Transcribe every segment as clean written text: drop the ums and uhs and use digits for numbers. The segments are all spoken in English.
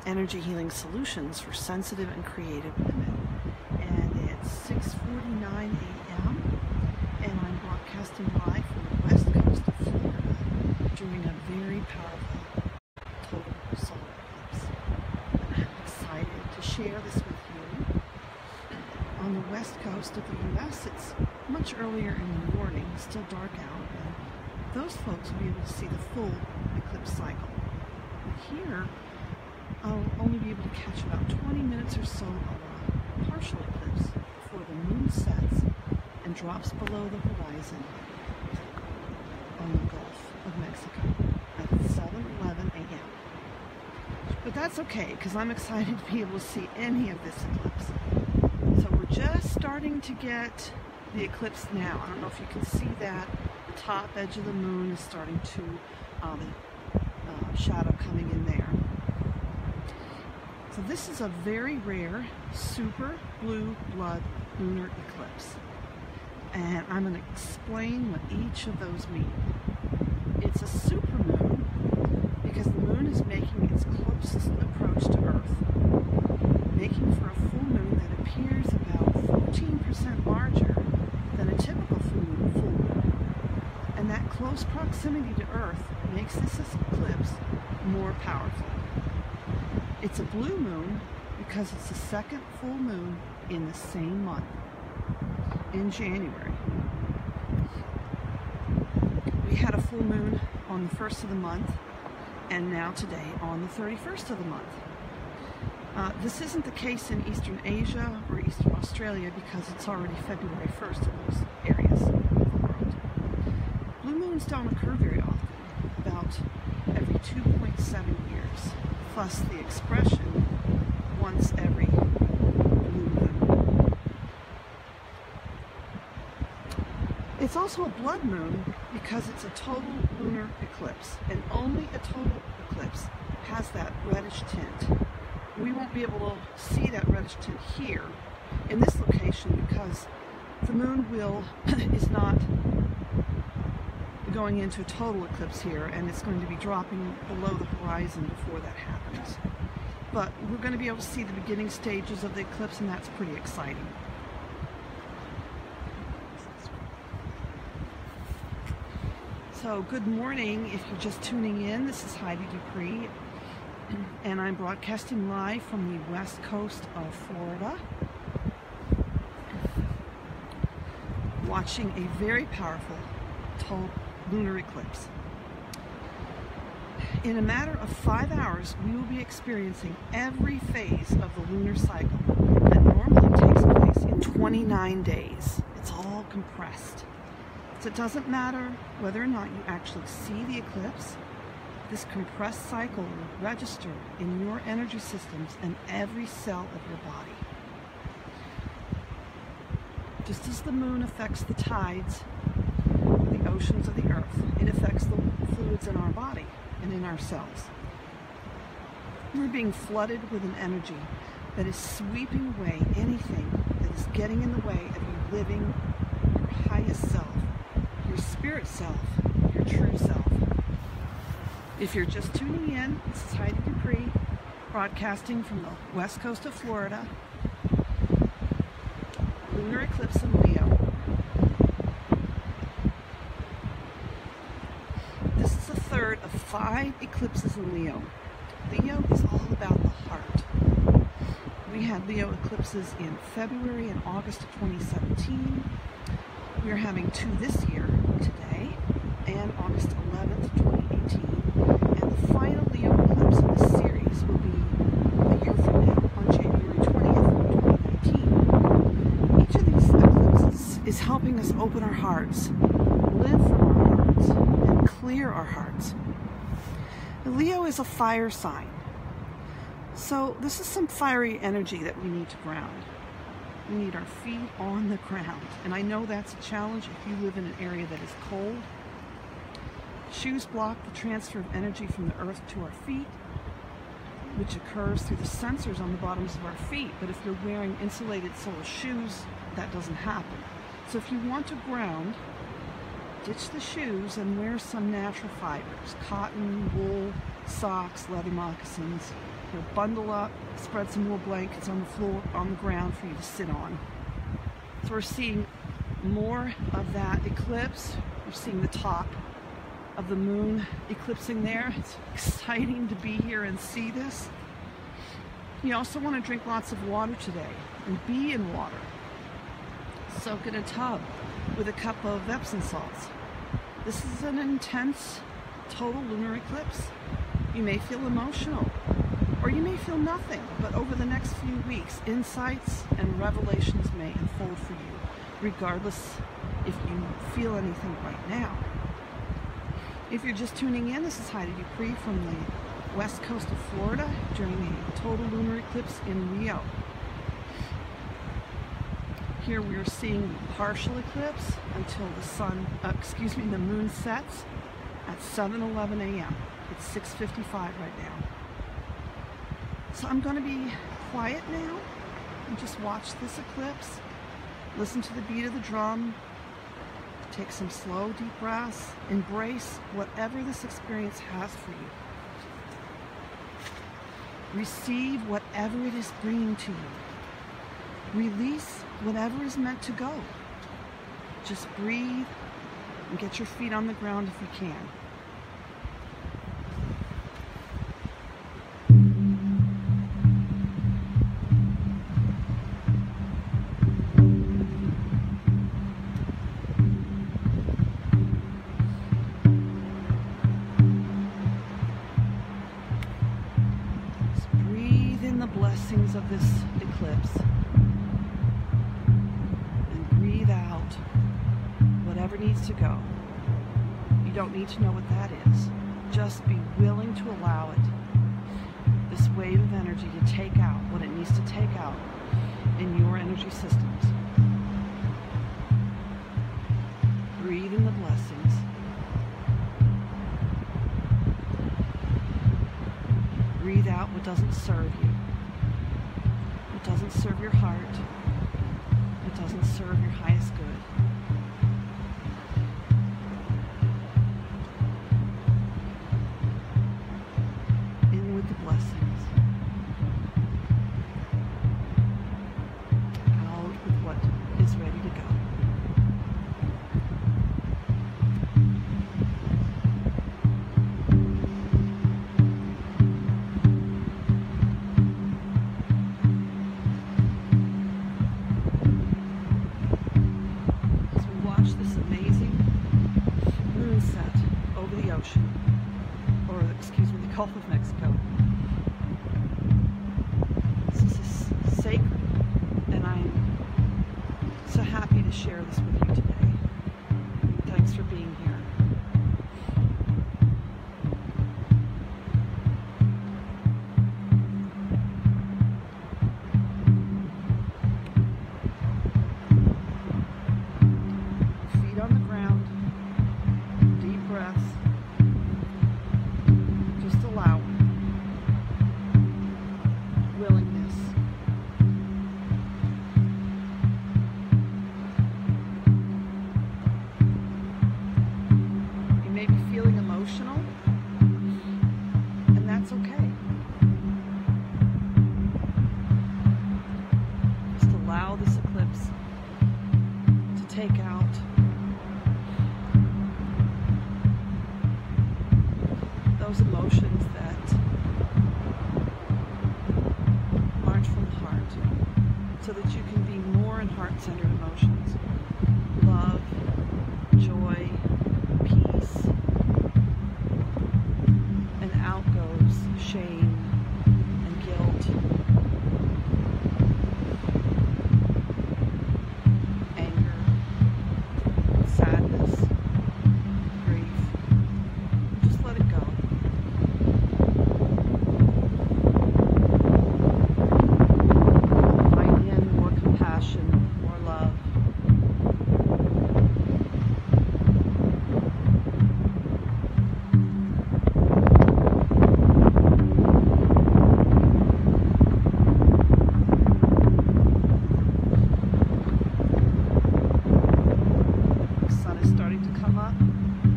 energy healing solutions for sensitive and creative women. And it's 6:49 a.m. and I'm broadcasting live from the west coast of Florida during a very powerful total solar eclipse. And I'm excited to share this with you. On the west coast of the U.S., it's much earlier in the morning, still dark out, and those folks will be able to see the full eclipse cycle. But here, I'll only be able to catch about 20 minutes or so of a partial eclipse before the moon sets and drops below the horizon on the Gulf of Mexico at 7:11 a.m. But that's okay, because I'm excited to be able to see any of this eclipse. So we're just starting to get the eclipse now. I don't know if you can see that. The top edge of the moon is starting to, the shadow coming in there. So this is a very rare super blue blood lunar eclipse. And I'm going to explain what each of those mean. It's a supermoon because the moon is making its closest approach to Earth, making for a full moon that appears about 14% larger than a typical full moon. And that close proximity to Earth makes this eclipse more powerful. It's a blue moon because it's the second full moon in the same month, in January. We had a full moon on the 1st of the month, and now today on the 31st of the month. This isn't the case in Eastern Asia or Eastern Australia because it's already February 1st in those areas of the world. Blue moons don't occur very often, about every 2.7 years, plus the expression once every blue moon. It's also a blood moon because it's a total lunar eclipse, and only a total eclipse has that reddish tint. We won't be able to see that reddish tint here in this location because the moon is not going into a total eclipse here, and it's going to be dropping below the horizon before that happens. But we're going to be able to see the beginning stages of the eclipse, and that's pretty exciting. So good morning if you're just tuning in. This is Heidi Dupree, and I'm broadcasting live from the west coast of Florida, watching a very powerful total lunar eclipse. In a matter of 5 hours, we will be experiencing every phase of the lunar cycle that normally takes place in 29 days. It's all compressed. So it doesn't matter whether or not you actually see the eclipse. This compressed cycle will register in your energy systems and every cell of your body. Just as the moon affects the tides, the oceans of the earth, it affects the fluids in our body and in our cells. We're being flooded with an energy that is sweeping away anything that is getting in the way of you living your highest self, your spirit self, your true self. If you're just tuning in, this is Heidi Dupree, broadcasting from the west coast of Florida. Lunar eclipse in Leo. This is the third of 5 eclipses in Leo. Leo is all about the heart. We had Leo eclipses in February and August of 2017. We are having 2 this year, today, and August 11th, 2018. And the final Leo eclipse in this series will be a year from now, on January 20th, 2019. Each of these eclipses is helping us open our hearts, live from our hearts, and clear our hearts. Leo is a fire sign. So this is some fiery energy that we need to ground. We need our feet on the ground. And I know that's a challenge if you live in an area that is cold. Shoes block the transfer of energy from the earth to our feet, which occurs through the sensors on the bottoms of our feet. But if you're wearing insulated sole shoes, that doesn't happen. So if you want to ground, ditch the shoes and wear some natural fibers, cotton, wool, socks, leather moccasins, here. Bundle up, spread some wool blankets on the floor, on the ground for you to sit on. So we're seeing more of that eclipse. We're seeing the top of the moon eclipsing there. It's exciting to be here and see this. You also want to drink lots of water today and be in water. Soak in a tub with a cup of Epsom salts. This is an intense total lunar eclipse. You may feel emotional or you may feel nothing, but over the next few weeks, insights and revelations may unfold for you, regardless if you feel anything right now. If you're just tuning in, this is Heidi Dupree from the west coast of Florida during a total lunar eclipse in Rio. Here we are seeing partial eclipse until the moon sets at 7:11 a.m. It's 6:55 right now. So I'm going to be quiet now and just watch this eclipse. Listen to the beat of the drum. Take some slow, deep breaths. Embrace whatever this experience has for you. Receive whatever it is bringing to you. Release whatever is meant to go. Just breathe and get your feet on the ground if you can. Blessings of this eclipse and breathe out whatever needs to go. You don't need to know what that is. Just be willing to allow it, this wave of energy, to take out what it needs to take out in your energy systems. Breathe in the blessings. Breathe out what doesn't serve you. It doesn't serve your heart. It doesn't serve your highest good. In with the blessings. Out with what is ready to go. This amazing moonset over the ocean, or excuse me, the Gulf of Mexico. This is sacred, and I'm so happy to share this with you today. Thanks for being here. On the ground, deep breaths, just allow willingness. You may be feeling emotional, and that's okay. Just allow this eclipse to take out those emotions that aren't from the heart, so that you can be more in heart-centered emotions. Love, joy, peace, and out goes shame and guilt, anger, sadness, grief. Just let it go.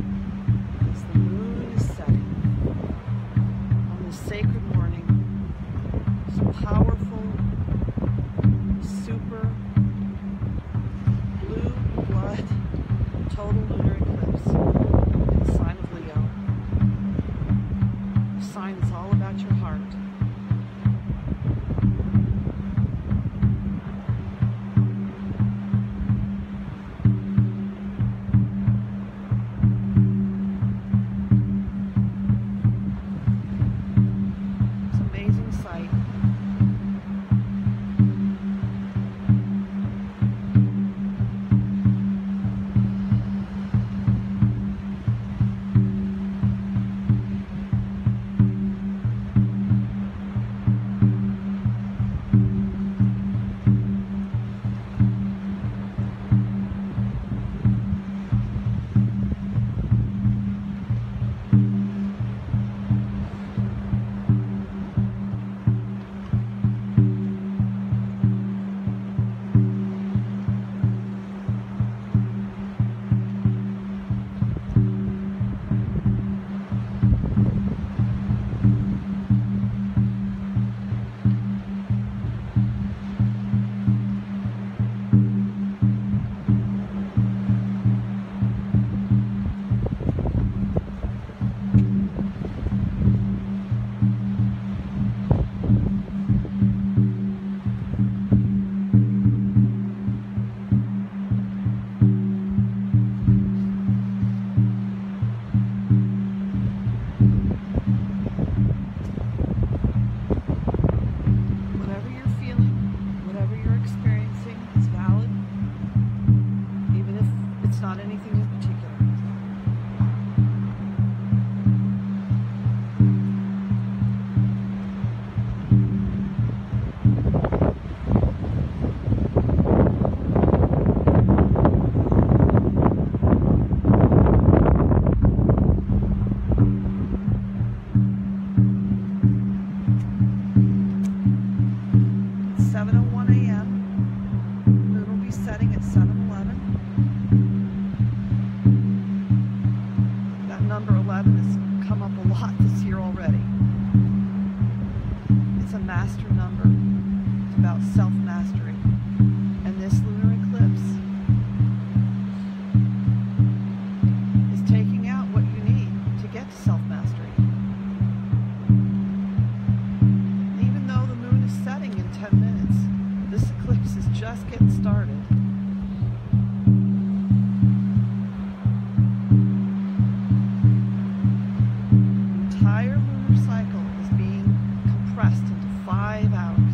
Sacred morning total lunar eclipse in the sign of Leo. The sign is all about your heart. It's an amazing sight. Not anything in particular. It's 7:01 a.m. Moon will be setting at 7:11. Number 11 has come up a lot this year already. It's a master number. It's about self-mastery. And this lunar eclipse is taking out what you need to get to self-mastery. Even though the moon is setting in 10 minutes, this eclipse is just getting started. Entire lunar cycle is being compressed into 5 hours,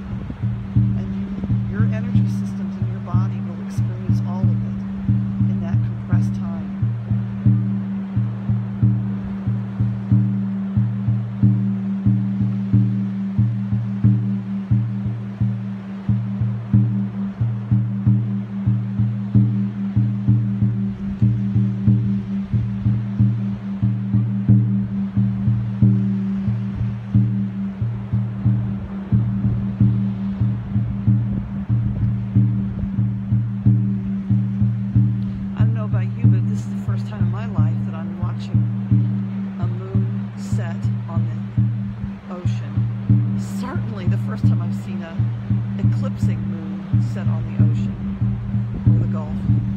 and your energy systems in your body will experience all of it in that compressed time. First time I've seen a eclipsing moon set on the ocean or the Gulf.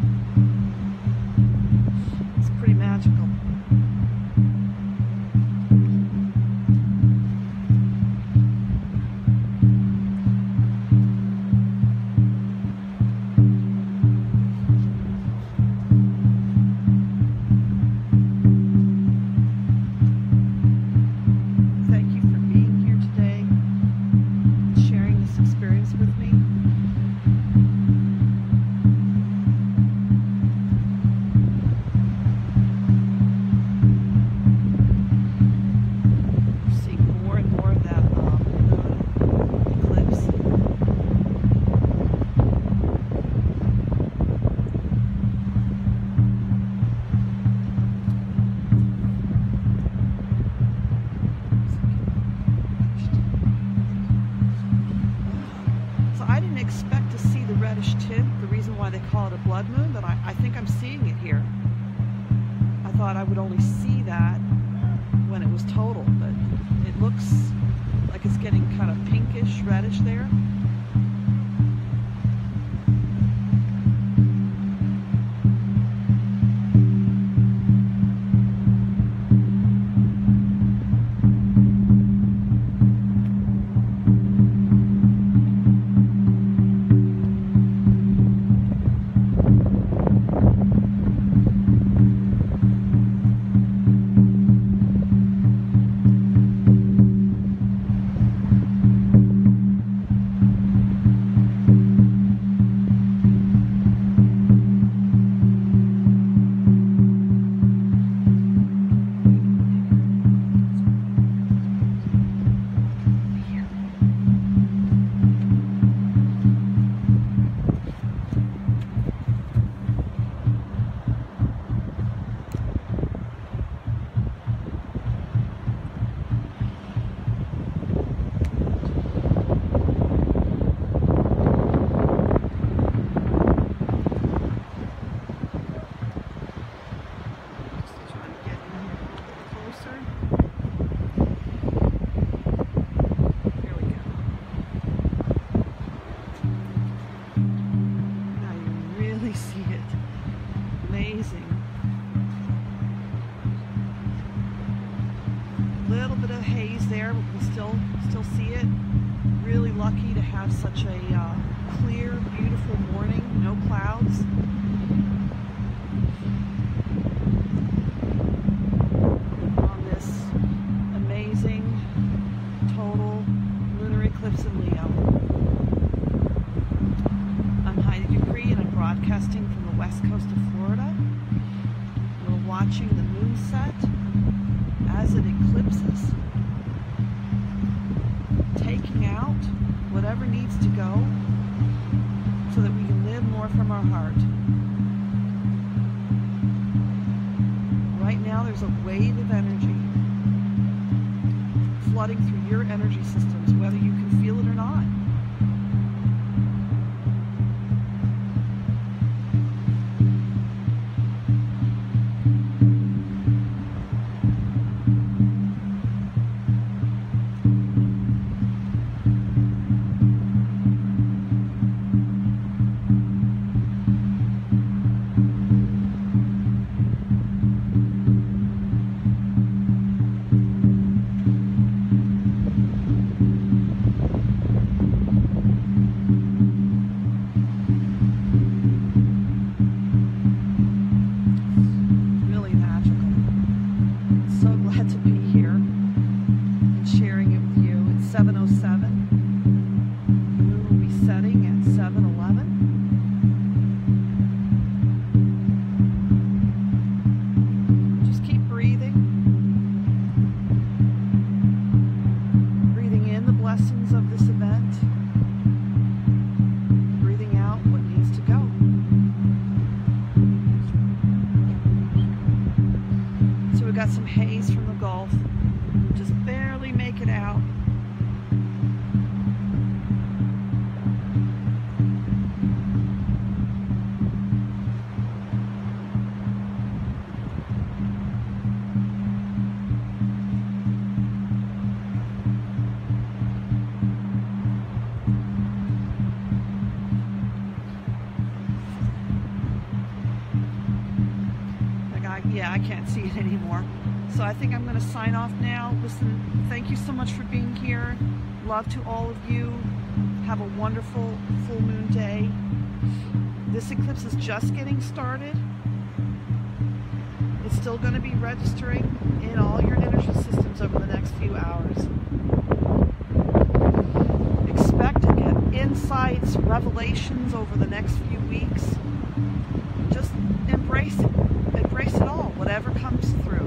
It's pretty magical. Thank you for being here today, sharing this experience with me. We're seeing more and more of that lunar eclipse. So I didn't expect to see the reddish tint, the reason why they call it a blood moon, but I think I'm seeing it here. I thought I would only see that when it was total, but it looks like it's getting kind of pinkish, reddish there. amazing. A little bit of haze there, but we still see it. Really lucky to have such a clear, beautiful morning, no clouds. On this amazing total lunar eclipse in Leo. I'm Heidi Dupree and I'm broadcasting from the west coast of Florida. We're watching the moonset as it eclipses, taking out whatever needs to go so that we can live more from our heart. Right now there's a wave of energy flooding through your energy systems, whether you can feel it or not. To be here and sharing it with you. It's 7:07. The moon will be setting at 7:11. Just keep breathing. Breathing in the blessings of this event. Breathing out what needs to go. So we got some haze from the Gulf. Just barely make it out. Yeah, I can't see it anymore. So I think I'm going to sign off now. Listen, thank you so much for being here. Love to all of you. Have a wonderful full moon day. This eclipse is just getting started. It's still going to be registering in all your energy systems over the next few hours. Expect to get insights, revelations over the next few weeks. Just embrace it. Embrace it all, whatever comes through.